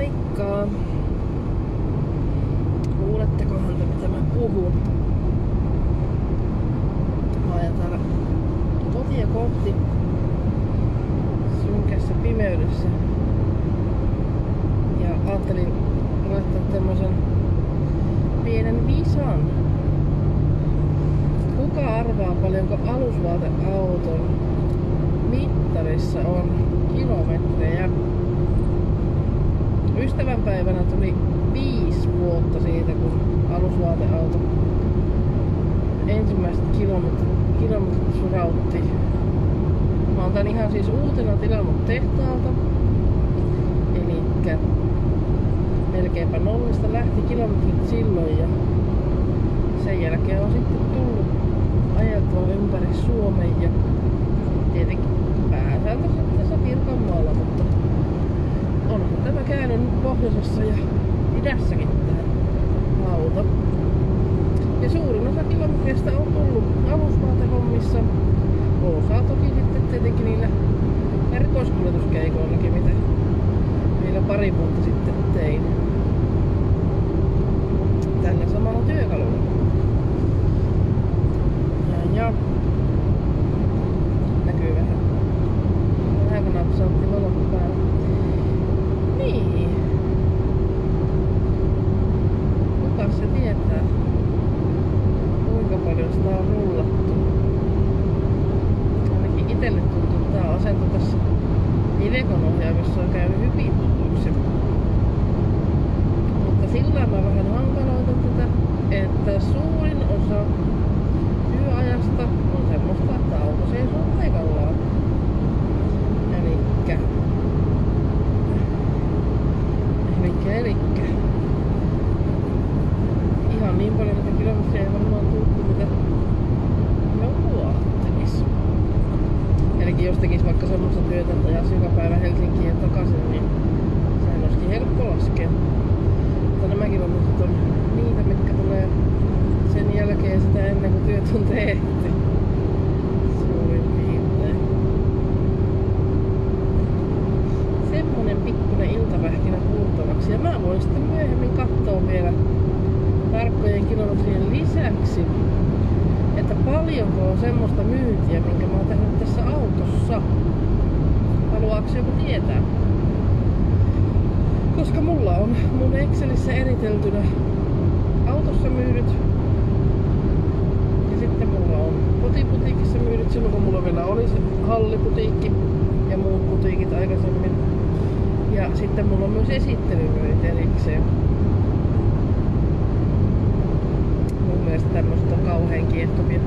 Moikka! Kuulettekohan te mitä mä puhun? Mä ajan täällä kotia kohti synkässä pimeydessä. Ja ajattelin laittaa tämmösen pienen visan. Kuka arvaa paljonko alusvaateauton mittarissa on kilometrejä? Ystävänpäivänä tuli 5 vuotta siitä, kun alusvaateauto ensimmäiset kilometrit surautti. Mä oon tän ihan siis uutena tilannut tehtaalta. Elikkä melkeinpä nollista lähti kilometrit silloin ja sen jälkeen on sitten tullut ajeltua ympäri Suomen ja tietenkin pääsääntöisesti tässä Pirkanmaalla, mutta onhan tämä käynyt nyt pohjoisessa ja idässäkin tää auto. Ja suurin osa kilometristä on tullut alusvaatehommissa. Osa toki sitten tietenkin niillä erikoiskuljetuskeikoillakin, mitä niillä pari vuotta sitten tein. Tällä samalla työkalulla. Ja näkyy vähän. Vähän kun napsautti valot päällä. Niin. Kukas se tietää, kuinka paljon sitä on rullattu. Ainakin itelle tuntuu, että tää asento tässä Ivekon ohjaimessa on käynyt hyvin tutuksi. Mutta sillä mä vähän hankaloitan tätä, että suurin osa työajasta on semmoista, että auto seisoo paikallaan. Elikkä. Ihan niin paljon niitä kilometriä ei varmaan tullut, mitä joku ajattelis. Elikkä jos tekis vaikka semmoista työtä, että ajaisi joka päivä Helsinkiin ja takaisin, niin sehän olisikin helppo laskea. Mutta nämä kilometrit on niitä, mitkä tulee sen jälkeen sitä ennen kuin työt on tehty. Suurin piirtein. Semmonen pikkuinen iltapähkinä kuultavaksi. Ja mä voin sitten myöhemmin katsoa vielä tarkkojen kilometrien lisäksi, että paljonko on semmoista myyntiä, minkä mä oon tehnyt tässä autossa. Haluaako joku tietää? Koska mulla on mun Excelissä eriteltynä autossa myydyt. Ja sitten mulla on kotiputiikissa myydyt silloin, kun mulla vielä oli se halliputiikki ja muut putiikit aikaisemmin. Ja sitten mulla on myös esittelymyynnit erikseen. Mun mielestä tämmöset on kauhean kiehtovia.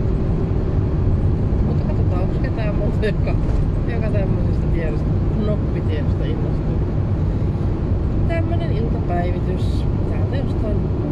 Mutta katsotaan, onko ketään muuta, joka tämmöisestä tiedosta, noppitiedosta innostuu. Tämmönen iltapäivitys täältä jostain